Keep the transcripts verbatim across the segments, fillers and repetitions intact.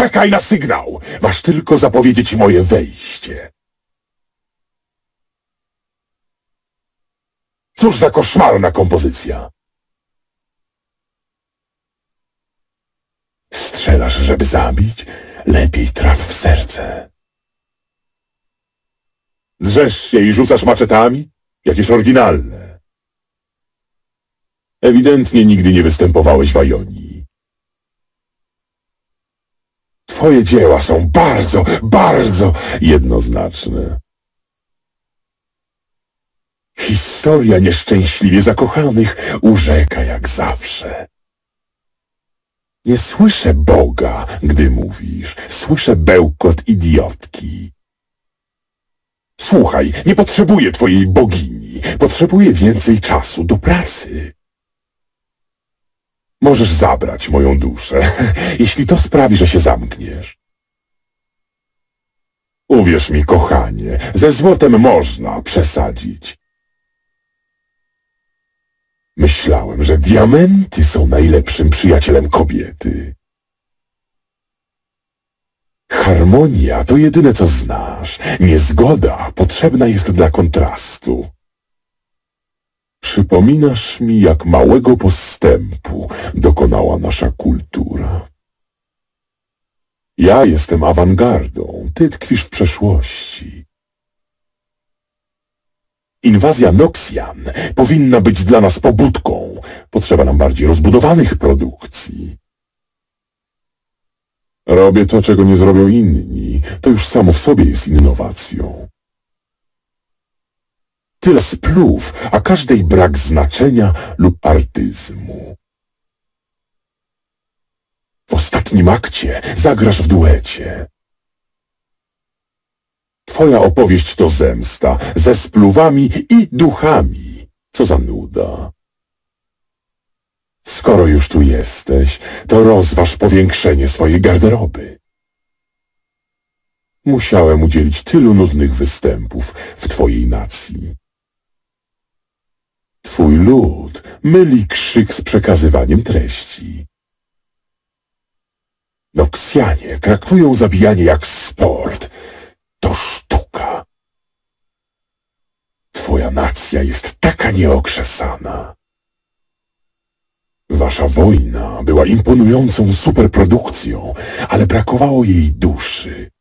Czekaj na sygnał! Masz tylko zapowiedzieć moje wejście. Cóż za koszmarna kompozycja! Strzelasz, żeby zabić? Lepiej traf w serce. Drzesz się i rzucasz maczetami? Jakieś oryginalne. Ewidentnie nigdy nie występowałeś w Ionii. Twoje dzieła są bardzo, bardzo jednoznaczne. Historia nieszczęśliwie zakochanych urzeka jak zawsze. Nie słyszę Boga, gdy mówisz. Słyszę bełkot idiotki. Słuchaj, nie potrzebuję twojej bogini. Potrzebuję więcej czasu do pracy. Możesz zabrać moją duszę, jeśli to sprawi, że się zamkniesz. Uwierz mi, kochanie, ze złotem można przesadzić. Myślałem, że diamenty są najlepszym przyjacielem kobiety. Harmonia to jedyne, co znasz. Niezgoda potrzebna jest dla kontrastu. Przypominasz mi, jak małego postępu dokonała nasza kultura. Ja jestem awangardą, ty tkwisz w przeszłości. Inwazja Noxian powinna być dla nas pobudką. Potrzeba nam bardziej rozbudowanych produkcji. Robię to, czego nie zrobią inni. To już samo w sobie jest innowacją. Tyle splów, a każdej brak znaczenia lub artyzmu. W ostatnim akcie zagrasz w duecie. Twoja opowieść to zemsta ze spluwami i duchami. Co za nuda. Skoro już tu jesteś, to rozważ powiększenie swojej garderoby. Musiałem udzielić tylu nudnych występów w twojej nacji. Twój lud myli krzyk z przekazywaniem treści. Noxianie traktują zabijanie jak sport. To sztuka. Twoja nacja jest taka nieokrzesana. Wasza wojna była imponującą superprodukcją, ale brakowało jej duszy.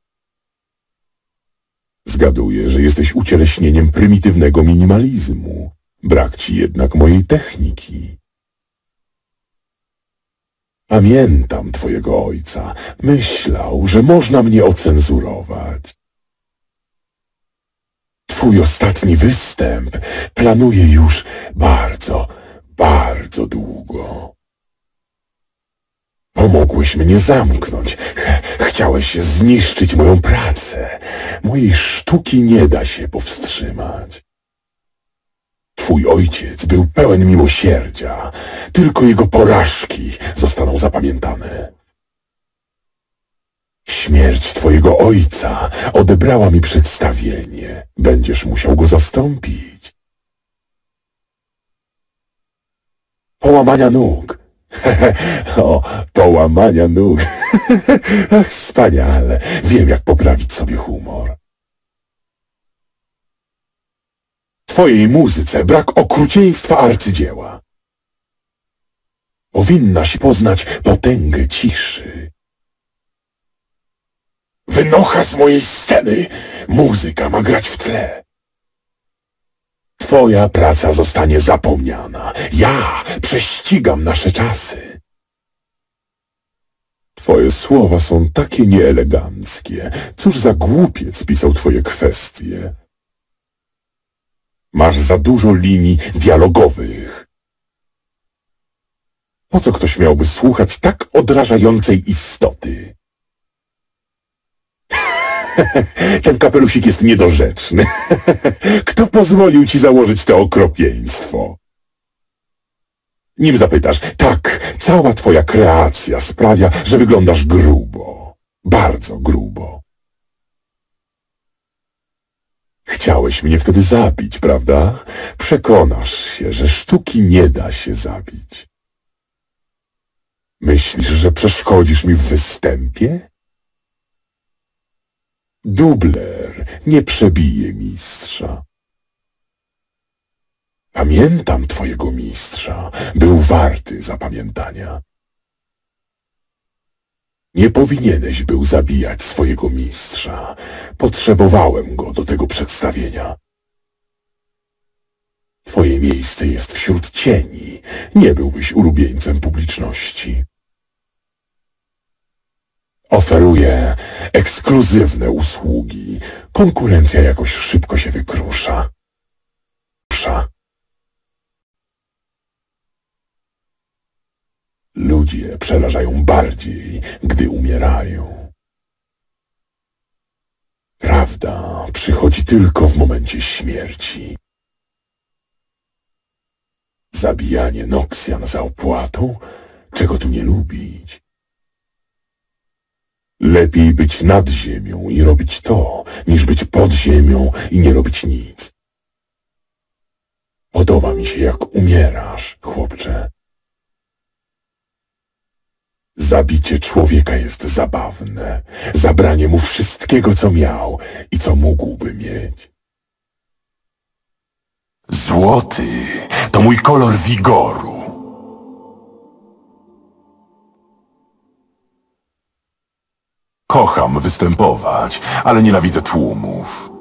Zgaduję, że jesteś ucieleśnieniem prymitywnego minimalizmu. Brak ci jednak mojej techniki. Pamiętam twojego ojca. Myślał, że można mnie ocenzurować. Twój ostatni występ planuję już bardzo, bardzo długo. Pomogłeś mnie zamknąć. Ch chciałeś zniszczyć moją pracę. Mojej sztuki nie da się powstrzymać. Twój ojciec był pełen miłosierdzia. Tylko jego porażki zostaną zapamiętane. Śmierć twojego ojca odebrała mi przedstawienie. Będziesz musiał go zastąpić. Połamania nóg. O, połamania nóg. Ach, wspaniale. Wiem, jak poprawić sobie humor. W twojej muzyce brak okrucieństwa arcydzieła. Powinnaś poznać potęgę ciszy. Wynocha z mojej sceny! Muzyka ma grać w tle. Twoja praca zostanie zapomniana. Ja prześcigam nasze czasy. Twoje słowa są takie nieeleganckie. Cóż za głupiec pisał twoje kwestie. Masz za dużo linii dialogowych. Po co ktoś miałby słuchać tak odrażającej istoty? Ten kapelusik jest niedorzeczny. Kto pozwolił ci założyć to okropieństwo? Nim zapytasz, tak, cała twoja kreacja sprawia, że wyglądasz grubo. Bardzo grubo. Chciałeś mnie wtedy zabić, prawda? Przekonasz się, że sztuki nie da się zabić. Myślisz, że przeszkodzisz mi w występie? Dubler nie przebije mistrza. Pamiętam twojego mistrza. Był warty zapamiętania. Nie powinieneś był zabijać swojego mistrza. Potrzebowałem go do tego przedstawienia. Twoje miejsce jest wśród cieni. Nie byłbyś ulubieńcem publiczności. Oferuję ekskluzywne usługi. Konkurencja jakoś szybko się wykrusza. Ludzie przerażają bardziej, gdy umierają. Prawda przychodzi tylko w momencie śmierci. Zabijanie Noxian za opłatą? Czego tu nie lubić? Lepiej być nad ziemią i robić to, niż być pod ziemią i nie robić nic. Podoba mi się, jak umierasz, chłopcze. Zabicie człowieka jest zabawne. Zabranie mu wszystkiego, co miał i co mógłby mieć. Złoty to mój kolor wigoru. Kocham występować, ale nienawidzę tłumów.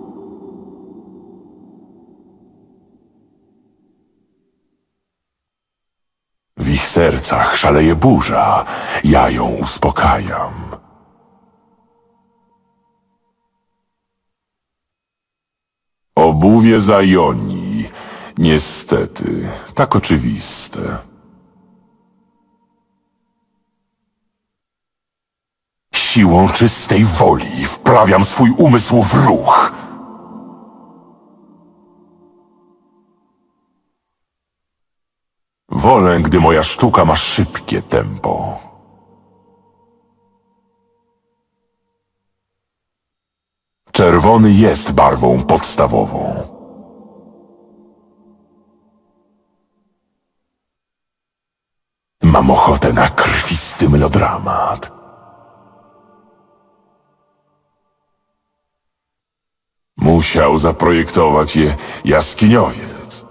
W ich sercach szaleje burza, ja ją uspokajam. Obuwie Zajoni, niestety, tak oczywiste. Siłą czystej woli wprawiam swój umysł w ruch. Wolę, gdy moja sztuka ma szybkie tempo. Czerwony jest barwą podstawową. Mam ochotę na krwisty melodramat. Musiał zaprojektować je jaskiniowiec.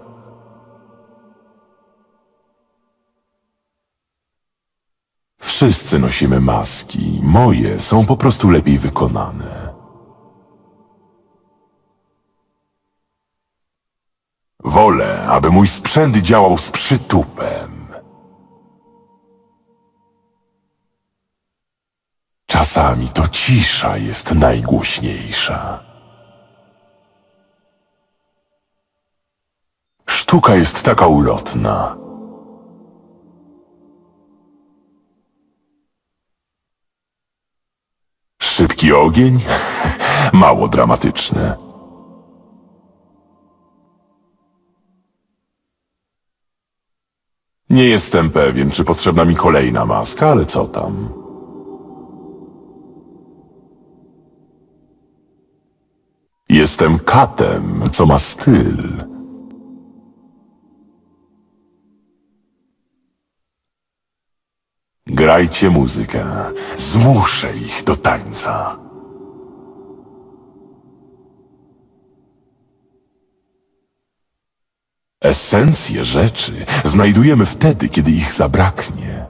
Wszyscy nosimy maski. Moje są po prostu lepiej wykonane. Wolę, aby mój sprzęt działał z przytupem. Czasami to cisza jest najgłośniejsza. Sztuka jest taka ulotna. Szybki ogień? Mało dramatyczne. Nie jestem pewien, czy potrzebna mi kolejna maska, ale co tam? Jestem katem, co ma styl. Grajcie muzykę. Zmuszę ich do tańca. Esencję rzeczy znajdujemy wtedy, kiedy ich zabraknie.